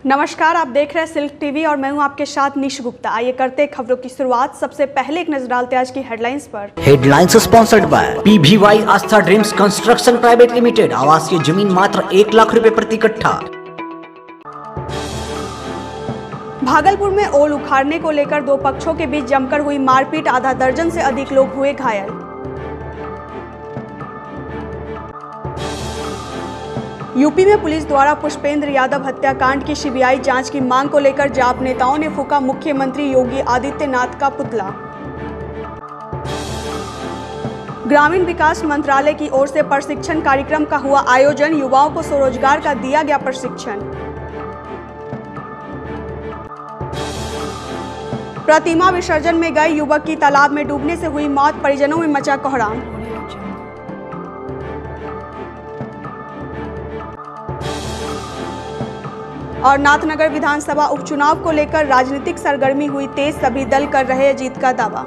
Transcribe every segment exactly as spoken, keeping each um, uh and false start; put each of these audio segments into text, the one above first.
नमस्कार, आप देख रहे हैं सिल्क टीवी और मैं हूं आपके साथ निश गुप्ता। आइए करते हैं खबरों की शुरुआत। सबसे पहले एक नजर डालते हैं आज की हेडलाइंस पर। Headlines sponsored by PVY Aastha Dreams Construction Private Limited. आवासीय जमीन मात्र एक लाख रुपए प्रति कट्ठा। भागलपुर में ओल उखाड़ने को लेकर दो पक्षों के बीच जमकर हुई मारपीट, आधा दर्जन से अधिक लोग हुए घायल। यूपी में पुलिस द्वारा पुष्पेंद्र यादव हत्याकांड की सीबीआई जांच की मांग को लेकर जाप नेताओं ने फूंका मुख्यमंत्री योगी आदित्यनाथ का पुतला। ग्रामीण विकास मंत्रालय की ओर से प्रशिक्षण कार्यक्रम का हुआ आयोजन, युवाओं को स्वरोजगार का दिया गया प्रशिक्षण। प्रतिमा विसर्जन में गए युवक की तालाब में डूबने से हुई मौत, परिजनों में मचा कोहराम। और नाथनगर विधानसभा उपचुनाव को लेकर राजनीतिक सरगर्मी हुई तेज, सभी दल कर रहे जीत का दावा।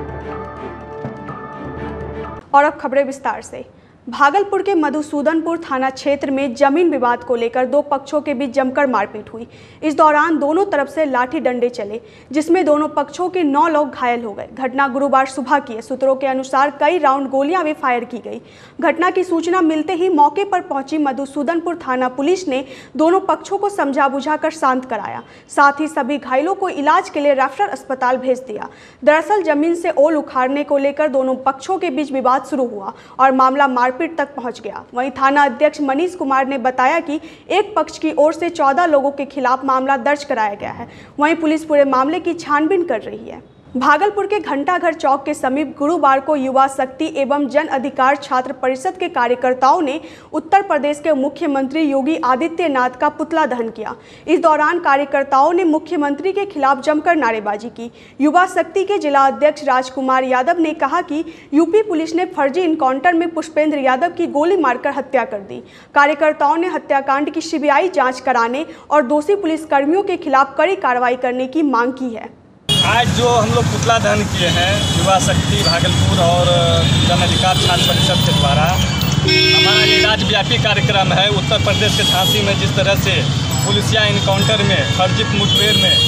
और अब खबरें विस्तार से। भागलपुर के मधुसूदनपुर थाना क्षेत्र में जमीन विवाद को लेकर दो पक्षों के बीच जमकर मारपीट हुई। इस दौरान दोनों तरफ से लाठी डंडे चले, जिसमें दोनों पक्षों के नौ लोग घायल हो गए। घटना गुरुवार सुबह की है। सूत्रों के अनुसार कई राउंड गोलियां भी फायर की गई। घटना की सूचना मिलते ही मौके पर पहुंची मधुसूदनपुर थाना पुलिस ने दोनों पक्षों को समझा बुझाकर शांत कराया। साथ ही सभी घायलों को इलाज के लिए रेफरल अस्पताल भेज दिया। दरअसल जमीन से ओल उखाड़ने को लेकर दोनों पक्षों के बीच विवाद शुरू हुआ और मामला मारपीट तक पहुंच गया। वहीं थाना अध्यक्ष मनीष कुमार ने बताया कि एक पक्ष की ओर से चौदह लोगों के खिलाफ मामला दर्ज कराया गया है। वहीं पुलिस पूरे मामले की छानबीन कर रही है। भागलपुर के घंटाघर चौक के समीप गुरुवार को युवा शक्ति एवं जन अधिकार छात्र परिषद के कार्यकर्ताओं ने उत्तर प्रदेश के मुख्यमंत्री योगी आदित्यनाथ का पुतला दहन किया। इस दौरान कार्यकर्ताओं ने मुख्यमंत्री के खिलाफ जमकर नारेबाजी की। युवा शक्ति के जिला अध्यक्ष राजकुमार यादव ने कहा कि यूपी पुलिस ने फर्जी इनकाउंटर में पुष्पेंद्र यादव की गोली मारकर हत्या कर दी। कार्यकर्ताओं ने हत्याकांड की सीबीआई जाँच कराने और दोषी पुलिसकर्मियों के खिलाफ कड़ी कार्रवाई करने की मांग की है। आज जो हम लोग पुतला दहन किए हैं युवा शक्ति भागलपुर और जन अधिकार छात्र परिषद के द्वारा, हमारा ये राज्यव्यापी कार्यक्रम है। उत्तर प्रदेश के झांसी में जिस तरह से पुलिसिया इनकाउंटर में फर्जी मुठभेड़ में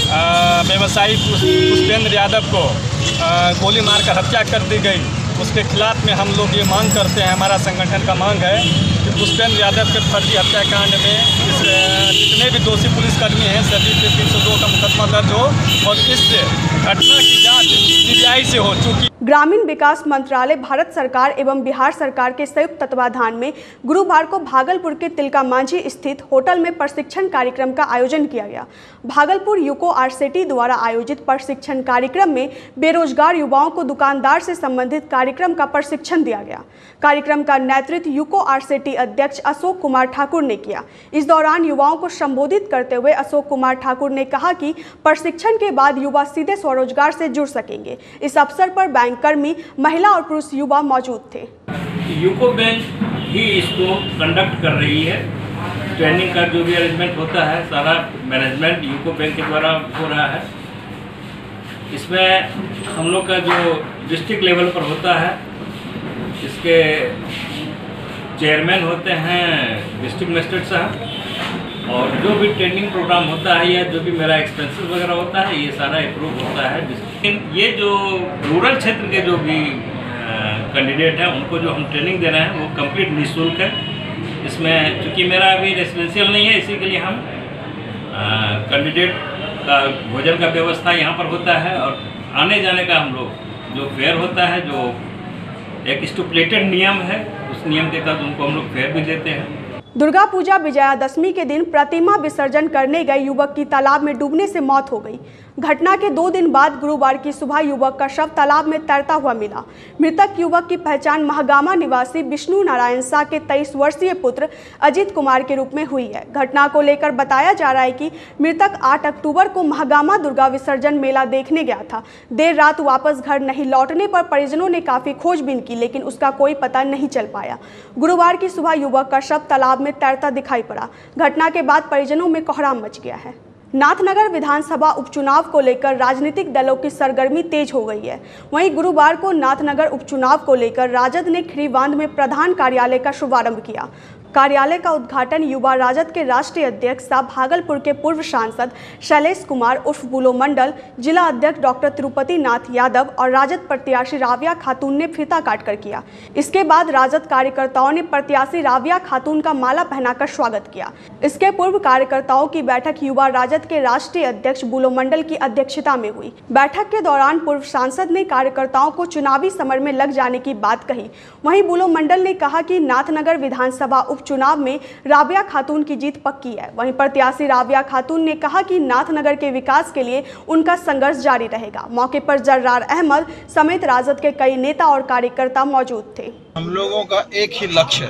व्यवसायी पुष्पेंद्र यादव को आ, गोली मारकर हत्या कर दी गई, उसके खिलाफ में हम लोग ये मांग करते हैं। हमारा संगठन का मांग है कि पुष्पेंद्र यादव के फर्जी हत्याकांड में इस जितने भी दोषी पुलिसकर्मी हैं सभी पे तीन सौ दो का मुकदमा दर्ज हो और इस घटना की जांच सीबीआई से हो। चूँकि ग्रामीण विकास मंत्रालय भारत सरकार एवं बिहार सरकार के संयुक्त तत्वाधान में गुरुवार को भागलपुर के तिलका मांझी स्थित होटल में प्रशिक्षण कार्यक्रम का आयोजन किया गया। भागलपुर यूको आरसीटी द्वारा आयोजित प्रशिक्षण कार्यक्रम में बेरोजगार युवाओं को दुकानदार से संबंधित कार्यक्रम का प्रशिक्षण दिया गया। कार्यक्रम का नेतृत्व यूको आरसीटी अध्यक्ष अशोक कुमार ठाकुर ने किया। इस दौरान युवाओं को संबोधित करते हुए अशोक कुमार ठाकुर ने कहा कि प्रशिक्षण के बाद युवा सीधे स्वरोजगार से जुड़ सकेंगे। इस अवसर पर बैंक कर्मी, महिला और पुरुष युवा मौजूद थे। यूको बैंक ही इसको कंडक्ट कर रही है। ट्रेनिंग का जो भी अरेंजमेंट होता है सारा मैनेजमेंट यूको बैंक के द्वारा हो रहा है। इसमें हम लोग का जो डिस्ट्रिक्ट लेवल पर होता है, इसके चेयरमैन होते हैं डिस्ट्रिक्ट मजिस्ट्रेट साहब, और जो भी ट्रेनिंग प्रोग्राम होता है या जो भी मेरा एक्सपेंसेस वगैरह होता है ये सारा अप्रूव होता है। ये जो रूरल क्षेत्र के जो भी कैंडिडेट हैं उनको जो हम ट्रेनिंग दे रहे हैं वो कंप्लीट निःशुल्क है। इसमें चूँकि मेरा अभी रेसिडेंशियल नहीं है, इसी के लिए हम कैंडिडेट का भोजन का व्यवस्था यहाँ पर होता है और आने जाने का हम लोग जो फेयर होता है, जो एक स्टिपुलेटेड नियम है, उस नियम के तहत उनको हम लोग फेयर भी देते हैं। दुर्गा पूजा विजयादशमी के दिन प्रतिमा विसर्जन करने गए युवक की तालाब में डूबने से मौत हो गई। घटना के दो दिन बाद गुरुवार की सुबह युवक का शव तालाब में तैरता हुआ मिला। मृतक युवक की पहचान महागामा निवासी विष्णु नारायण शाह के तेईस वर्षीय पुत्र अजित कुमार के रूप में हुई है। घटना को लेकर बताया जा रहा है कि मृतक आठ अक्टूबर को महागामा दुर्गा विसर्जन मेला देखने गया था। देर रात वापस घर नहीं लौटने पर परिजनों ने काफी खोजबीन की, लेकिन उसका कोई पता नहीं चल पाया। गुरुवार की सुबह युवक का शव तालाब में तैरता दिखाई पड़ा। घटना के बाद परिजनों में कोहराम मच गया है। नाथनगर विधानसभा उपचुनाव को लेकर राजनीतिक दलों की सरगर्मी तेज हो गई है। वहीं गुरुवार को नाथनगर उपचुनाव को लेकर राजद ने खीरीबांध में प्रधान कार्यालय का शुभारंभ किया। कार्यालय का उद्घाटन युवा राजद के राष्ट्रीय अध्यक्ष सह भागलपुर के पूर्व सांसद शैलेश कुमार उर्फ बुलो मंडल, जिला अध्यक्ष डॉक्टर तिरुपति नाथ यादव और राजद प्रत्याशी राबिया खातून ने फीता काटकर किया। इसके बाद राजद कार्यकर्ताओं ने प्रत्याशी राबिया खातून का माला पहनाकर स्वागत किया। इसके पूर्व कार्यकर्ताओं की बैठक युवा राजद के राष्ट्रीय अध्यक्ष बुलो मंडल की अध्यक्षता में हुई। बैठक के दौरान पूर्व सांसद ने कार्यकर्ताओं को चुनावी समर में लग जाने की बात कही। वहीं बुलो मंडल ने कहा कि नाथनगर विधानसभा उपचुनाव में राबिया खातून की जीत पक्की है। वहीं प्रत्याशी राबिया खातून ने कहा कि नाथनगर के विकास के लिए उनका संघर्ष जारी रहेगा। मौके पर जर्रार अहमद समेत राजद के कई नेता और कार्यकर्ता मौजूद थे। हम लोगों का एक ही लक्ष्य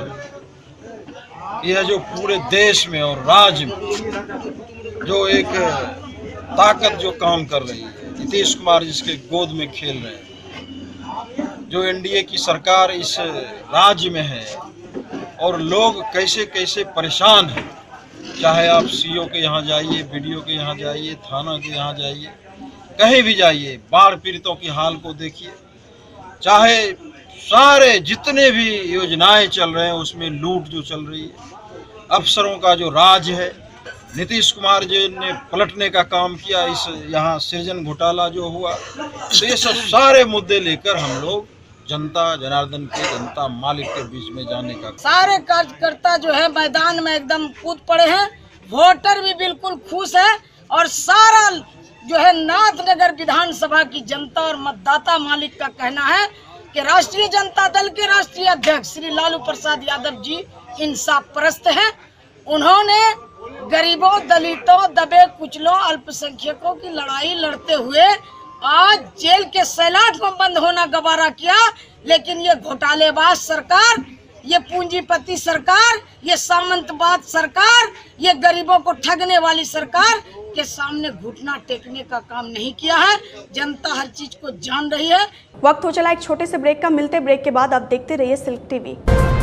है, यह जो पूरे देश में और राज्य में जो एक ताकत जो काम कर रही है, नीतीश कुमार जिसके गोद में खेल रहे हैं, जो एनडीए की सरकार इस राज्य में है और लोग कैसे कैसे परेशान हैं। चाहे आप सीओ के यहाँ जाइए, बीडीओ के यहाँ जाइए, थाना के यहाँ जाइए, कहीं भी जाइए, बाढ़ पीड़ितों की हाल को देखिए। चाहे सारे जितने भी योजनाएं चल रहे हैं उसमें लूट जो चल रही है, अफसरों का जो राज है, नीतीश कुमार जी ने पलटने का काम किया, इस यहाँ सृजन घोटाला जो हुआ, तो ये सब सारे मुद्दे लेकर हम लोग जनता जनार्दन के जनता मालिक के बीच में जाने का। सारे कार्यकर्ता जो है मैदान में एकदम कूद पड़े हैं, वोटर भी बिल्कुल खुश है और सारा जो है नाथनगर विधानसभा की जनता और मतदाता मालिक का कहना है कि राष्ट्रीय जनता दल के राष्ट्रीय अध्यक्ष श्री लालू प्रसाद यादव जी इंसाफ परस्त हैं। उन्होंने गरीबों, दलितों, दबे कुचलों, अल्पसंख्यकों की लड़ाई लड़ते हुए आज जेल के सैलाब में बंद होना गवारा किया, लेकिन ये घोटालेबाज सरकार, ये पूंजीपति सरकार, ये सामंतवाद सरकार, ये गरीबों को ठगने वाली सरकार के सामने घुटना टेकने का काम नहीं किया है। जनता हर चीज को जान रही है। वक्त हो चला एक छोटे से ब्रेक का। मिलते ब्रेक के बाद आप देखते रहिए सिल्क टीवी।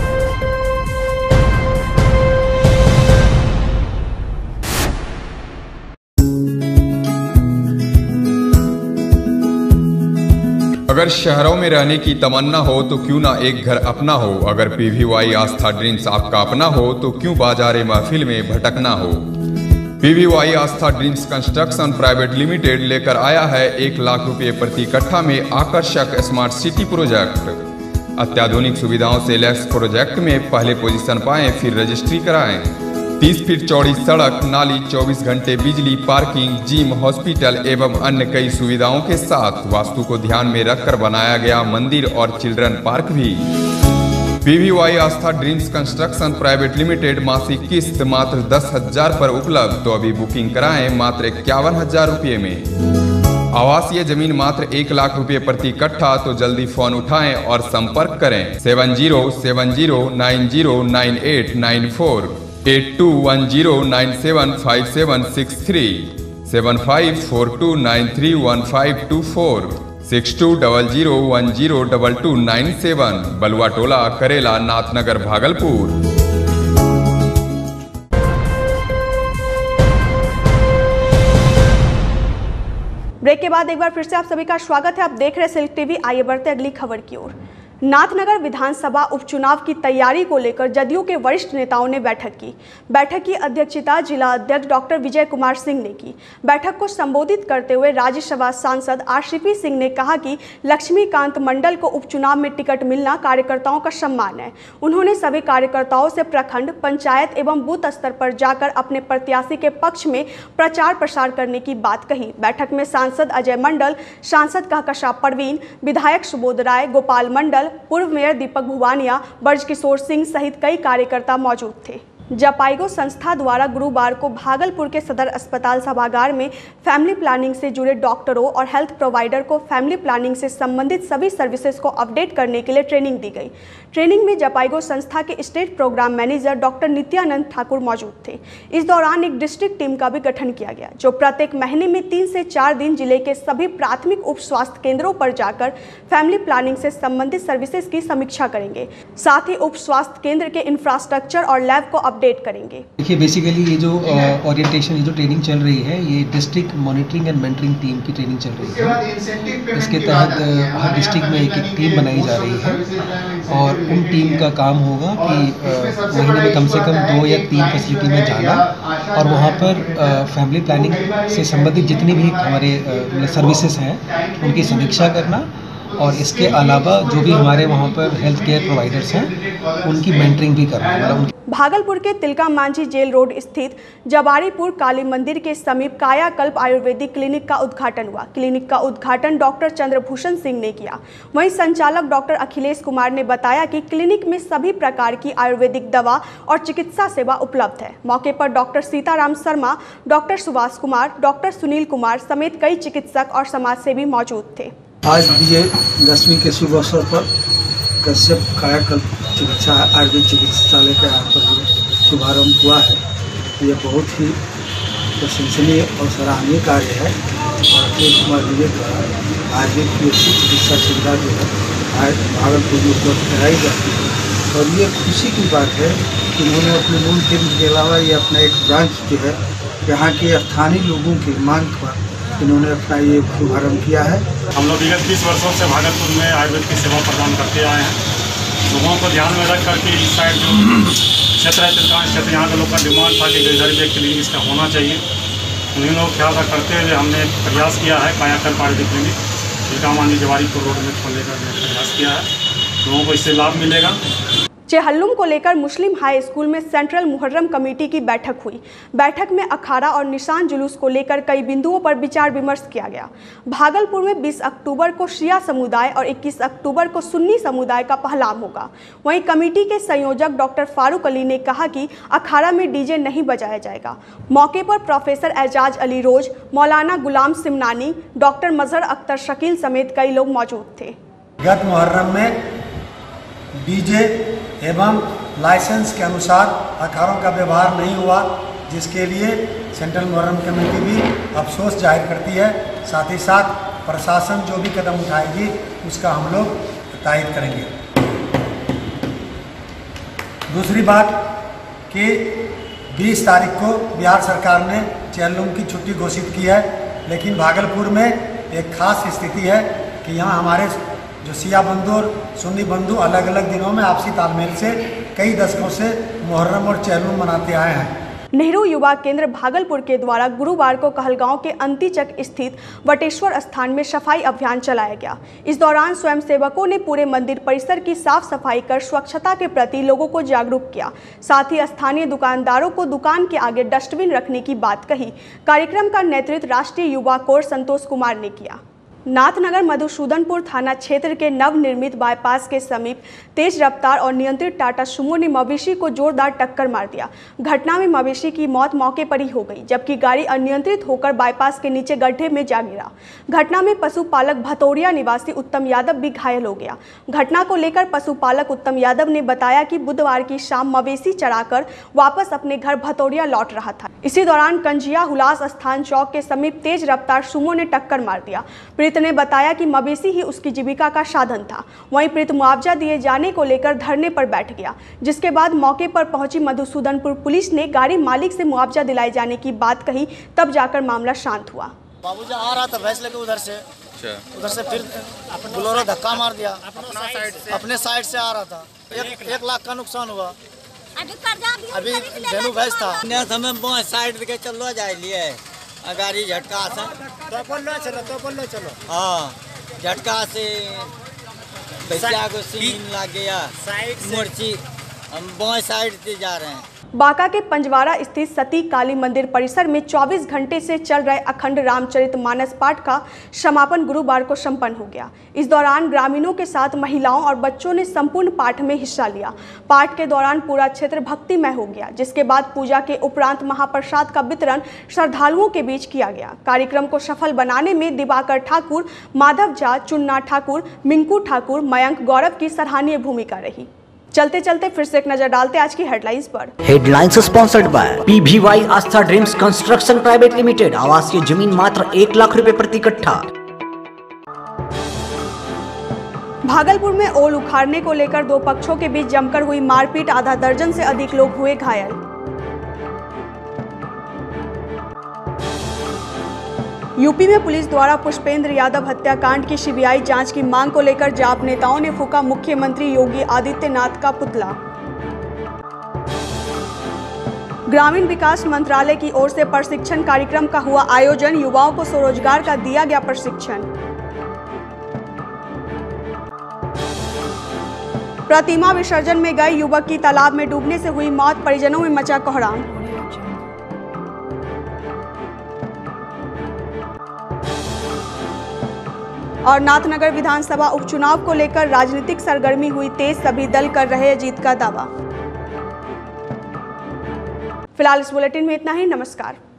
अगर शहरों में रहने की तमन्ना हो तो क्यों ना एक घर अपना हो। अगर पीवीवाई आस्था ड्रीम्स आपका अपना हो तो क्यों बाजारे महफिल में भटकना हो। PVY Aastha Dreams Construction Private Limited लेकर आया है एक लाख रुपए प्रति कट्ठा में आकर्षक स्मार्ट सिटी प्रोजेक्ट। अत्याधुनिक सुविधाओं से लैस प्रोजेक्ट में पहले पोजीशन पाएं, फिर रजिस्ट्री कराएं। तीस फीट चौड़ी सड़क, नाली, चौबीस घंटे बिजली, पार्किंग, जिम, हॉस्पिटल एवं अन्य कई सुविधाओं के साथ वास्तु को ध्यान में रखकर बनाया गया मंदिर और चिल्ड्रन पार्क भी। PVY Aastha Dreams Construction Private Limited मासिक किस्त मात्र दस हजार पर उपलब्ध, तो अभी बुकिंग कराएं मात्र इक्यावन हजार रुपये में। आवासीय जमीन मात्र एक लाख रुपए प्रति कट्ठा, तो जल्दी फोन उठाएं और संपर्क करें seven zero seven zero nine zero nine eight nine four eight two one zero nine seven five seven six three seven five four two nine three one five two four six two double zero one zero double two nine seven Balua Tola, Karela, Nathnagar, Bhagalpur. Break के बाद एक बार फिर से आप सभी का स्वागत है। आप देख रहे हैं सिल्क टीवी। आइए बढ़ते अगली खबर की ओर। नाथनगर विधानसभा उपचुनाव की तैयारी को लेकर जदयू के वरिष्ठ नेताओं ने बैठक की। बैठक की अध्यक्षता जिला अध्यक्ष डॉक्टर विजय कुमार सिंह ने की। बैठक को संबोधित करते हुए राज्यसभा सांसद आरसीपी सिंह ने कहा कि लक्ष्मीकांत मंडल को उपचुनाव में टिकट मिलना कार्यकर्ताओं का सम्मान है। उन्होंने सभी कार्यकर्ताओं से प्रखंड, पंचायत एवं बूथ स्तर पर जाकर अपने प्रत्याशी के पक्ष में प्रचार प्रसार करने की बात कही। बैठक में सांसद अजय मंडल, सांसद कहकशा परवीन, विधायक सुबोध राय, गोपाल मंडल, पूर्व मेयर दीपक भुवानिया, ब्रजकिशोर सिंह सहित कई कार्यकर्ता मौजूद थे। जपाइगो संस्था द्वारा गुरुवार को भागलपुर के सदर अस्पताल सभागार में फैमिली प्लानिंग से जुड़े डॉक्टरों और हेल्थ प्रोवाइडर को फैमिली प्लानिंग से संबंधित सभी सर्विसेज को अपडेट करने के लिए ट्रेनिंग दी गई। ट्रेनिंग में जपाइगो संस्था के state program manager doctor Nityanand Thakur मौजूद थे। इस दौरान एक डिस्ट्रिक्ट टीम का भी गठन किया गया, जो प्रत्येक महीने में तीन से चार दिन जिले के सभी प्राथमिक उप स्वास्थ्य केंद्रों पर जाकर फैमिली प्लानिंग से संबंधित सर्विसेज की समीक्षा करेंगे। साथ ही उप स्वास्थ्य केंद्र के इंफ्रास्ट्रक्चर और लैब को अपडेट करेंगे। देखिए, बेसिकली ये जो ओरिएंटेशन, ये जो ट्रेनिंग चल रही है, ये district monitoring and mentoring team की ट्रेनिंग चल रही है। इसके तहत हर डिस्ट्रिक्ट में एक एक टीम बनाई जा रही है और उन टीम का काम होगा कि महीने में कम से कम दो या तीन फैसिलिटी में जाना और वहाँ पर फैमिली प्लानिंग से संबंधित जितनी भी हमारे सर्विसेज हैं उनकी समीक्षा करना और इसके अलावा जो भी हमारे वहाँ पर हेल्थ केयर प्रोवाइडर्स हैं उनकी मेंटरिंग भी करना। मतलब भागलपुर के तिलका मांझी जेल रोड स्थित जवारीपुर काली मंदिर के समीप कायाकल्प आयुर्वेदिक क्लिनिक का उद्घाटन हुआ। क्लिनिक का उद्घाटन डॉक्टर चंद्रभूषण सिंह ने किया। वहीं संचालक डॉक्टर अखिलेश कुमार ने बताया कि क्लिनिक में सभी प्रकार की आयुर्वेदिक दवा और चिकित्सा सेवा उपलब्ध है। मौके पर doctor Sitaram Sharma, doctor Subhash Kumar, doctor Sunil Kumar समेत कई चिकित्सक और समाजसेवी मौजूद थे। आज विजय दशमी के शुभ अवसर पर कश्यप कायाकल्प चिकित्सा आयुर्वेद चिकित्सालय का यहाँ पर जो शुभारम्भ हुआ है, ये बहुत ही प्रशंसनीय और सराहनीय कार्य है और अखिलेश कुमार विजय द्वारा आयुर्वेद की अच्छी चिकित्सा सुविधा जो है भागलपुर में उपलब्ध कराई जाती है और ये खुशी की बात है कि उन्होंने अपने मूल केंद्र के अलावा ये अपना एक ब्रांच जो है यहाँ के स्थानीय लोगों की मांग पर इन्होंने अपना ये शुभारम्भ किया है। हम लोग विगत बीस वर्षों से भागलपुर में आयुर्वेद की सेवा प्रदान करते आए हैं। लोगों को ध्यान में रख करके इस साइड जो क्षेत्र है तिलकांश क्षेत्र, यहाँ के लोग का डिमांड था कि इधर भी एक क्लिनिक इसका होना चाहिए। उन्हीं लोग ख्याल करते हुए हमने प्रयास किया है कायाकल्प आयुर्वेदिक क्लिनिक तिलका मांझी जवारीपुर रोड में खोलने का प्रयास किया है। लोगों को इससे लाभ मिलेगा। चेहल्लुम को लेकर मुस्लिम हाई स्कूल में सेंट्रल मुहर्रम कमेटी की बैठक हुई। बैठक में अखाड़ा और निशान जुलूस को लेकर कई बिंदुओं पर विचार विमर्श किया गया। भागलपुर में बीस अक्टूबर को शिया समुदाय और इक्कीस अक्टूबर को सुन्नी समुदाय का पहलाम होगा। वहीं कमेटी के संयोजक डॉक्टर फारूक अली ने कहा कि अखाड़ा में डीजे नहीं बजाया जाएगा। मौके पर प्रोफेसर एजाज अली रोज, मौलाना गुलाम सिमनानी, डॉक्टर मजहर अख्तर शकील समेत कई लोग मौजूद थे। गत मुहर्रम में डीजे एवं लाइसेंस के अनुसार अखाड़ों का व्यवहार नहीं हुआ, जिसके लिए सेंट्रल मुहर्रम कमेटी भी अफसोस जाहिर करती है। साथ ही साथ प्रशासन जो भी कदम उठाएगी उसका हम लोग तायद करेंगे। दूसरी बात कि बीस तारीख को बिहार सरकार ने चेहल्लुम की छुट्टी घोषित की है, लेकिन भागलपुर में एक खास स्थिति है कि यहाँ हमारे जो सिया बंधु और सुन्नी बंधु अलग अलग दिनों में आपसी तालमेल से कई दशकों से मुहर्रम और चेहल्लुम मनाते आए हैं। नेहरू युवा केंद्र भागलपुर के द्वारा गुरुवार को कहलगांव के अंतिचक स्थित वटेश्वर स्थान में सफाई अभियान चलाया गया। इस दौरान स्वयंसेवकों ने पूरे मंदिर परिसर की साफ सफाई कर स्वच्छता के प्रति लोगों को जागरूक किया। साथ ही स्थानीय दुकानदारों को दुकान के आगे डस्टबिन रखने की बात कही। कार्यक्रम का नेतृत्व राष्ट्रीय युवा कोर संतोष कुमार ने किया। नाथनगर मधुसूदनपुर थाना क्षेत्र के नवनिर्मित बाईपास के समीप तेज रफ्तार और नियंत्रित टाटा सुमो ने मवेशी को जोरदार टक्कर मार दिया। घटना में मवेशी की मौत मौके पर ही हो गई, जबकि गाड़ी अनियंत्रित होकर बाईपास के नीचे गड्ढे में जा गिरा। घटना में पशुपालक भतौरिया निवासी उत्तम यादव भी घायल हो गया। घटना को लेकर पशुपालक उत्तम यादव ने बताया कि बुधवार की शाम मवेशी चराकर वापस अपने घर भतौरिया लौट रहा था। इसी दौरान कंजिया हुलास स्थान चौक के समीप तेज रफ्तार सुमो ने टक्कर मार दिया। ने बताया कि मवेशी ही उसकी जीविका का साधन था। वहीं प्रीत मुआवजा दिए जाने को लेकर धरने पर बैठ गया, जिसके बाद मौके पर पहुंची मधुसूदनपुर पुलिस ने गाड़ी मालिक से मुआवजा दिलाए जाने की बात कही, तब जाकर मामला शांत हुआ। बाबूजी आ रहा था भैंस लेके उधर से उधर से फिर बुलोरो धक्का मार दिया। अपने साइड से आ रहा था। एक, एक लाख का नुकसान हुआ। अभी धेनु भैंस था। हमें साइड के चलो जाए लिए गाड़ी झटका से तो बोलो चलो तो बोलो चलो हाँ झटका से भैया को सीन लग गया मुर्ची। हम बाएं साइड से जा रहे हैं। बांका के पंजवारा स्थित सती काली मंदिर परिसर में चौबीस घंटे से चल रहे अखंड रामचरितमानस पाठ का समापन गुरुवार को संपन्न हो गया। इस दौरान ग्रामीणों के साथ महिलाओं और बच्चों ने संपूर्ण पाठ में हिस्सा लिया। पाठ के दौरान पूरा क्षेत्र भक्तिमय हो गया, जिसके बाद पूजा के उपरांत महाप्रसाद का वितरण श्रद्धालुओं के बीच किया गया। कार्यक्रम को सफल बनाने में दिवाकर ठाकुर, माधव झा, चुन्ना ठाकुर, मिंकू ठाकुर, मयंक गौरव की सराहनीय भूमिका रही। चलते चलते फिर से एक नजर डालते आज की हेडलाइंस पर। Headlines sponsored by PVY Aastha Dreams Construction Private Limited. आवासीय जमीन मात्र एक लाख रुपए प्रति कट्ठा। भागलपुर में ओल उखाड़ने को लेकर दो पक्षों के बीच जमकर हुई मारपीट, आधा दर्जन से अधिक लोग हुए घायल। यूपी में पुलिस द्वारा पुष्पेंद्र यादव हत्याकांड की सीबीआई जांच की मांग को लेकर जाप नेताओं ने फूंका मुख्यमंत्री योगी आदित्यनाथ का पुतला। ग्रामीण विकास मंत्रालय की ओर से प्रशिक्षण कार्यक्रम का हुआ आयोजन, युवाओं को स्वरोजगार का दिया गया प्रशिक्षण। प्रतिमा विसर्जन में गए युवक की तालाब में डूबने से हुई मौत, परिजनों में मचा कोहराम। और नाथनगर विधानसभा उपचुनाव को लेकर राजनीतिक सरगर्मी हुई तेज, सभी दल कर रहे जीत का दावा। फिलहाल इस बुलेटिन में इतना ही। नमस्कार।